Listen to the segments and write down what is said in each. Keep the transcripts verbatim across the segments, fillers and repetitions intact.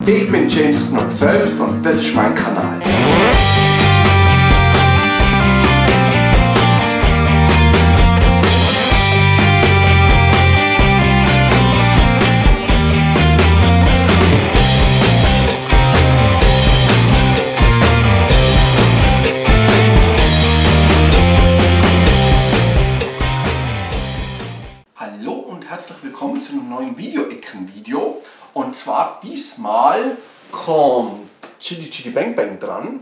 Ich bin James Knopf selbst und das ist mein Kanal. Hallo und herzlich willkommen zu einem neuen Video-Ecken-Video. Und zwar diesmal kommt Chitty Chitty Bang Bang dran.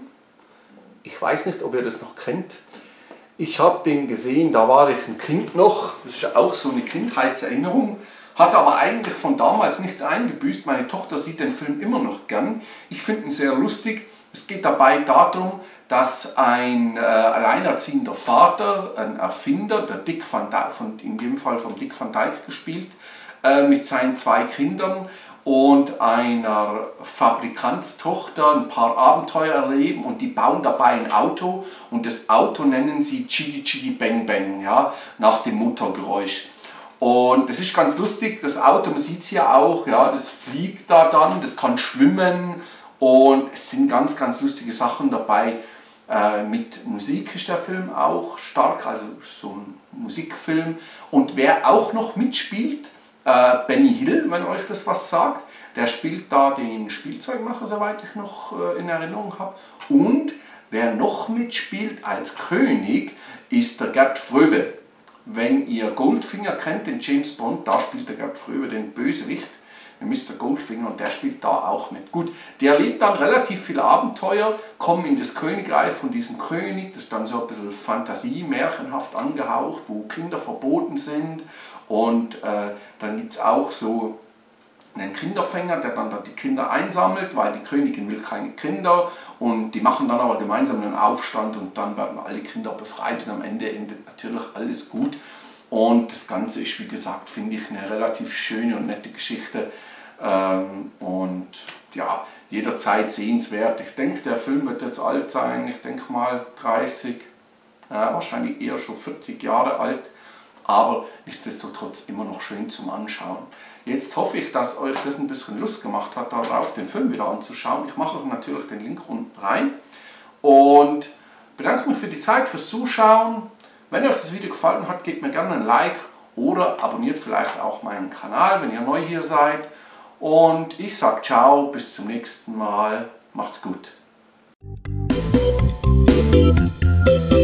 Ich weiß nicht, ob ihr das noch kennt. Ich habe den gesehen, da war ich ein Kind noch. Das ist ja auch so eine Kindheitserinnerung. Hatte aber eigentlich von damals nichts eingebüßt. Meine Tochter sieht den Film immer noch gern. Ich finde ihn sehr lustig. Es geht dabei darum, dass ein äh, alleinerziehender Vater, ein Erfinder, der Dick Van Dyke, von, in dem Fall von Dick Van Dyke gespielt, äh, mit seinen zwei Kindern und einer Fabrikantstochter ein paar Abenteuer erleben, und die bauen dabei ein Auto, und das Auto nennen sie Chitty Chitty Bang Bang, ja, nach dem Motorgeräusch. Und das ist ganz lustig, das Auto, man sieht es hier auch, ja, das fliegt da dann, das kann schwimmen, und es sind ganz, ganz lustige Sachen dabei. Äh, mit Musik ist der Film auch stark, also so ein Musikfilm. Und wer auch noch mitspielt, äh, Benny Hill, wenn euch das was sagt, der spielt da den Spielzeugmacher, soweit ich noch äh, in Erinnerung habe. Und wer noch mitspielt als König, ist der Gerd Fröbe. Wenn ihr Goldfinger kennt, den James Bond, da spielt der Gerd Fröbe den Bösewicht, den Mister Goldfinger, und der spielt da auch mit. Gut, der erlebt dann relativ viele Abenteuer, kommen in das Königreich von diesem König, das ist dann so ein bisschen Fantasie, märchenhaft angehaucht, wo Kinder verboten sind, und äh, dann gibt es auch so einen Kinderfänger, der dann, dann die Kinder einsammelt, weil die Königin will keine Kinder, und die machen dann aber gemeinsam einen Aufstand, und dann werden alle Kinder befreit, und am Ende endet natürlich alles gut. Und das Ganze ist, wie gesagt, finde ich, eine relativ schöne und nette Geschichte, ähm, und ja, jederzeit sehenswert. Ich denke, der Film wird jetzt alt sein, ich denke mal dreißig, ja, wahrscheinlich eher schon vierzig Jahre alt, aber nichtsdestotrotz immer noch schön zum Anschauen. Jetzt hoffe ich, dass euch das ein bisschen Lust gemacht hat, darauf den Film wieder anzuschauen. Ich mache euch natürlich den Link unten rein und bedanke mich für die Zeit, fürs Zuschauen. Wenn euch das Video gefallen hat, gebt mir gerne ein Like oder abonniert vielleicht auch meinen Kanal, wenn ihr neu hier seid. Und ich sage ciao, bis zum nächsten Mal. Macht's gut.